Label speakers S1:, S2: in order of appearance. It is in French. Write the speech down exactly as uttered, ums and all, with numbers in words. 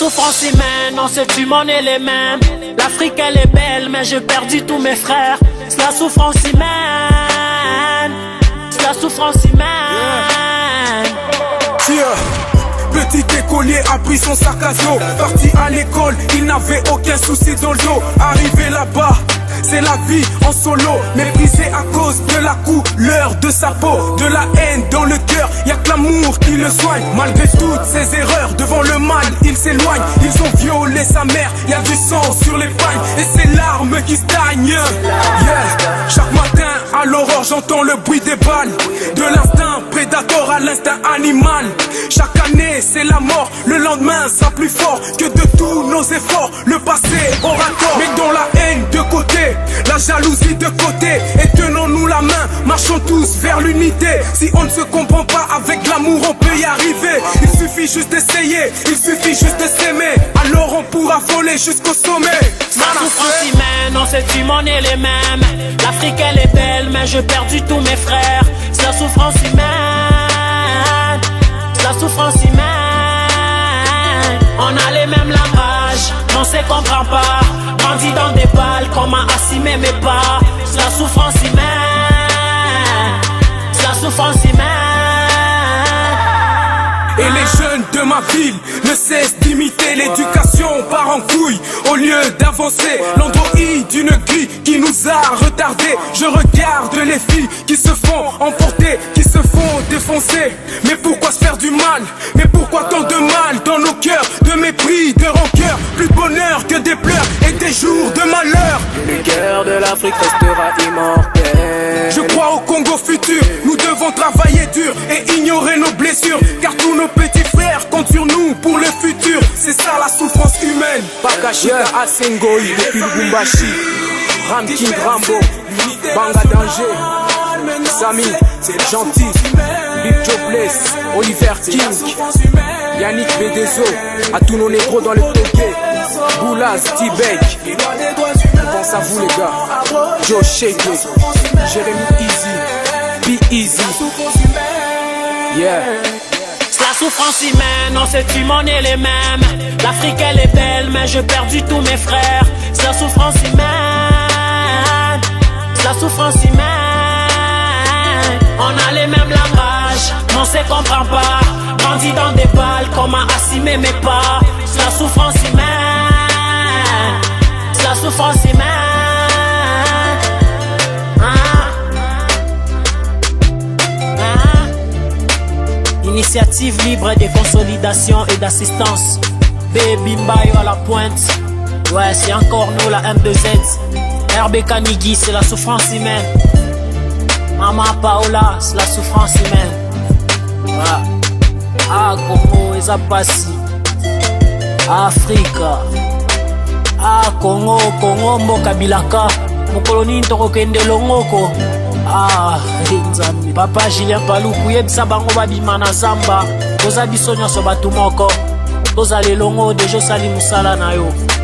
S1: souffrance humaine, on sait plus mon élément. L'Afrique elle est belle, mais j'ai perdu tous mes frères. C'est la souffrance humaine. C'est la souffrance humaine.
S2: Yeah. Petit écolier a pris son sac à dos. Parti à l'école, il n'avait aucun souci dans le dos. Arrivé là-bas, c'est la vie en solo, méprisé à cause de la couleur de sa peau. De la haine dans le cœur, y'a que l'amour qui le soigne. Malgré toutes ses erreurs, devant le mal, il s'éloigne. Ils ont violé sa mère, y'a du sang sur les pagnes et ses larmes qui stagnent. Yeah. Chaque matin à l'aurore, j'entends le bruit des balles. De l'instinct prédateur à l'instinct animal. Chaque année c'est la mort, le lendemain sera plus fort que de tous nos efforts. Le passé aura tort, mais dans la haine de côté, la jalousie de côté, et tenons-nous la main, marchons tous vers l'unité. Si on ne se comprend pas avec l'amour, on peut y arriver. Il suffit juste d'essayer, il suffit juste de s'aimer, alors on pourra voler jusqu'au sommet.
S1: La souffrance humaine, on sait plus mon élément. L'Afrique elle est belle, mais j'ai perdu tous mes frères. C'est la souffrance humaine. C'est la souffrance humaine. On a les mêmes langages, on se comprend pas. Grandi dans des balles, comment assumer mes pas. C'est la souffrance humaine. C'est la souffrance humaine.
S2: Et les jeunes de ma ville ne cessent d'imiter l'éducation part en couille au lieu d'avancer. L'androïde d'une grille qui nous a retardés. Je regarde les filles qui se font emporter, qui se font défoncer. Mais pourquoi se faire du mal? Mais pourquoi tant de mal dans nos cœurs? De mépris, de rancœur, plus de bonheur que des pleurs et des jours de malheur.
S3: Le cœur de l'Afrique restera immortel.
S2: Je crois au Congo futur, nous devons travailler dur et ignorer nos blessures, car tous nos petits frères comptent sur nous pour le futur. C'est ça la souffrance humaine.
S3: Bakashika Asengoy depuis Lubumbashi, Ramking Rambo, Banga Danger, Samy, c'est gentil, Big Joe Bless, Oliver King, Yannick Bedezo, à tous nos négros dans le Toké, Boulaz, T-Bek. On pense à vous les gars, Joe Shake, Jérémy Easy, Be Easy. Yeah.
S1: C'est la souffrance humaine, on sait plus mon élément. L'Afrique elle est belle, mais j'ai perdu tous mes frères. C'est la souffrance humaine. C'est la souffrance humaine. On a les mêmes langages, on se comprend pas. Grandi dans des balles, comment assumer mes pas. C'est la souffrance humaine. C'est la souffrance humaine. Initiative libre de consolidation et d'assistance. Baby Mbayo à la pointe. Ouais, c'est encore nous la M deux Z. R B Kanigi, c'est la souffrance humaine. Mama Paola, c'est la souffrance humaine. Ouais. Ah, Congo, Ezapasi. Africa. Ah, Congo, Congo, Mboka Bilaka. Mokoloni Ntoko Kende Longoko. Ah, Nzambi. Papa Julien Paluku yebisa bango babima na zamba. Toza biso nyonso batu moko. Toza lelongo dejo sali musala na yo.